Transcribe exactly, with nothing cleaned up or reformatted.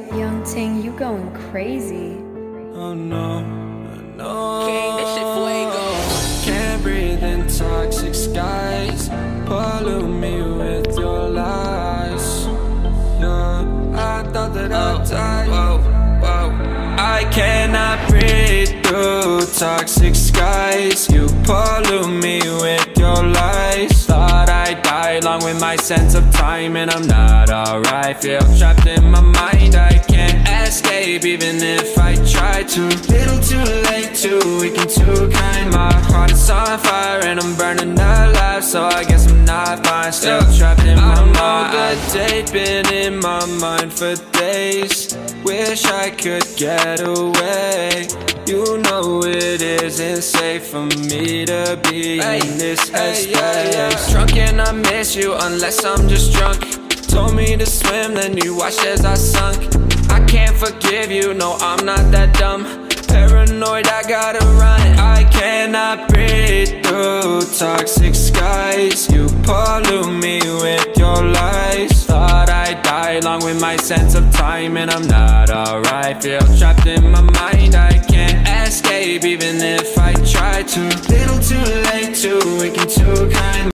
Young Ting, you going crazy. Oh no, no. King, this shit fuego. Can't breathe in toxic skies. Pollute me with your lies. Yeah, I thought that I'd die. Whoa, whoa. I cannot breathe through toxic skies. You pollute me with your lies. Thought I'd die along with my sense of time, and I'm not alright. Feel trapped in my mind, I can't escape even if I try to. Little too late, too weak and too kind. My heart is on fire and I'm burning alive, so I guess I'm not fine. Still trapped in my mind. I know the date been in my mind for days. Wish I could get away. You know it isn't safe for me to be hey, in this headspace. Hey, yeah, yeah. Drunk and I miss you unless I'm just drunk. Told me to swim, then you watched as I sunk. I can't forgive you, no, I'm not that dumb. Paranoid, I gotta run. I cannot breathe through toxic skies. You pollute me with your lies. Thought I'd die along with my sense of time, and I'm not alright. Feel trapped in my mind, I can't escape even if I try to. Little too late, too weak and too kind.